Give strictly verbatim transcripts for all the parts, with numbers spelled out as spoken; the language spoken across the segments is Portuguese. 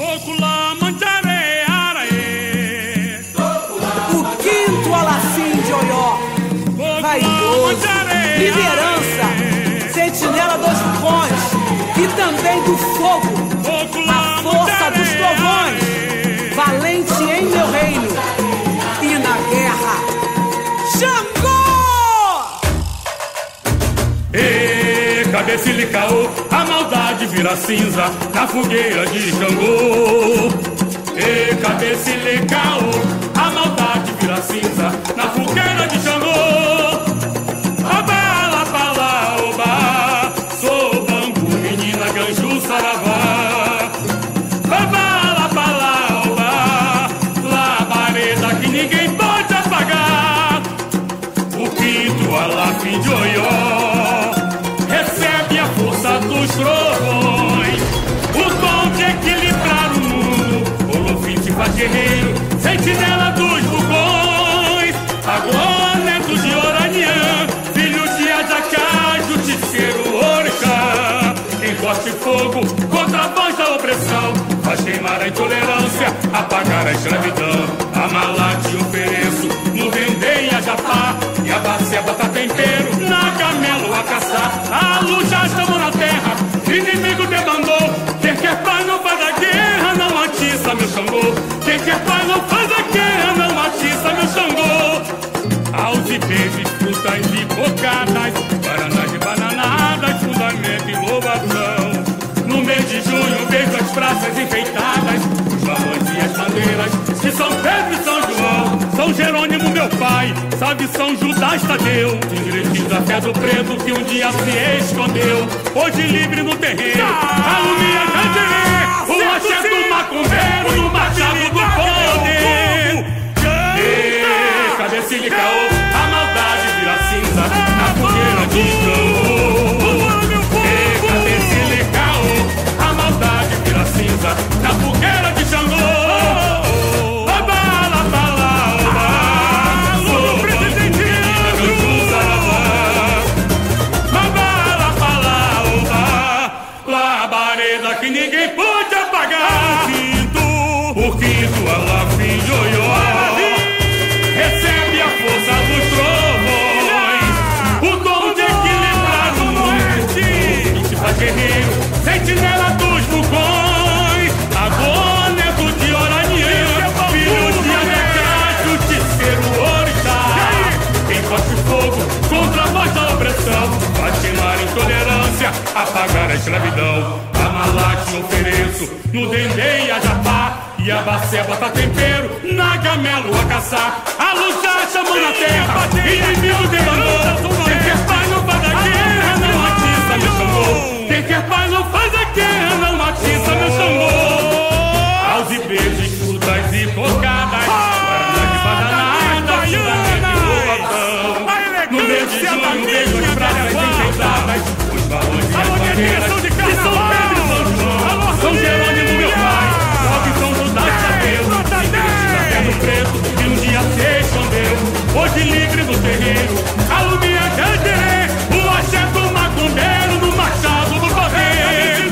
O quinto Alafim de Oió, vaidoso, liderança, sentinela dos vulcões e também do fogo, a força dos trovões, valente em meu reino e na guerra. Xangô! Ê, cabeça e caô, a maldade vira cinza na fogueira de Xangô. Ê, cabeça e caô, a maldade vira cinza na fogueira de Xangô. Oba, lá, lá, oba, sou bambu, menina, ganju, saravá. Oba, lá, lá, oba, labareda que ninguém pode apagar. O quinto Alafim de Oió recebe a força dos trovões, o dom de equilibrar o mundo. Olofim se faz guerreiro, sentinela dos vulcões. Agora neto de Oraniã, filho de Ajacá, justiceiro Orixá. Encoste fogo contra a voz da opressão, faz queimar a intolerância, apagar a escravidão. A Malate ofereço no Rendê e a Japá, e a Baceba tá tempero, na Camelo a caçar. A luz já estamos na terra, inimigo debandou. Quem quer paz não faz a guerra, não atiça meu Xangô. Quem quer paz não faz a guerra, não atiça meu Xangô. Aos e beijos, frutas e bocadas, guaranás e bananadas, fundamento e louvação. No mês de junho vejo as praças enfeitadas, os balões e as bandeiras de São Pedro e São João. São Jerônimo meu pai, salve São Judas Tadeu, ingresso da fé do preto que um dia se escondeu. Hoje livre no terreiro, alumia Jandirê, o axé do macumbeiro no machado do poder. Ê, cabeça e caô, a maldade vira cinza na fogueira de Xangô. Ê, cabeça e caô, a maldade vira cinza na fogueira de Xangô. Que ninguém pode apagar. O quinto Alafim de Oió recebe a força dos trovões, o dom de equilibrar o mundo. E se faz guerreiro, sentinela dos vulcões. Agora neto de Oraniã, filho de Ajacá, justiceiro Orixá. Encoste fogo contra a voz da opressão, faz queimar a intolerância, apagar a escravidão. A Malate ofereço no Dendê e a Japá, e a Baceba tá tempero, na Gamelo a caçar. A luz já chamou na terra, inimigo demandou. Quem quer paz não faz a guerra, não atiça meu Xangô. Quem quer paz não faz a guerra, não atiça meu Xangô. Aos e beijos, frutas e bocadas, guaraná de bananada, fundamento e louvação. No mês de junho vejo as praças enfeitadas, os balões e as bandeiras de São Pedro e São João. São Jerônimo meu pai, salve São Judas Tadeu, igreja da fé do preto que um dia se escondeu. Hoje livre no terreiro, alumia Jandirê, o axé do macumbeiro no machado do poder.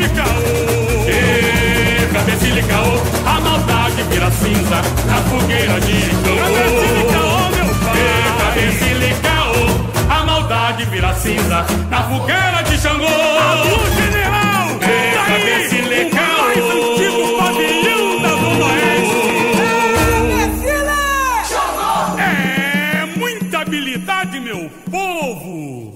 Ê, cabeça e caô, a maldade vira cinza na fogueira de Xangô. Ê, cabeça e caô, a maldade vira cinza na fogueira de Xangô. Alô, general! Ê, cabeça e caô, o mais antigo pavilhão da Zona Oeste. É muita habilidade, meu povo!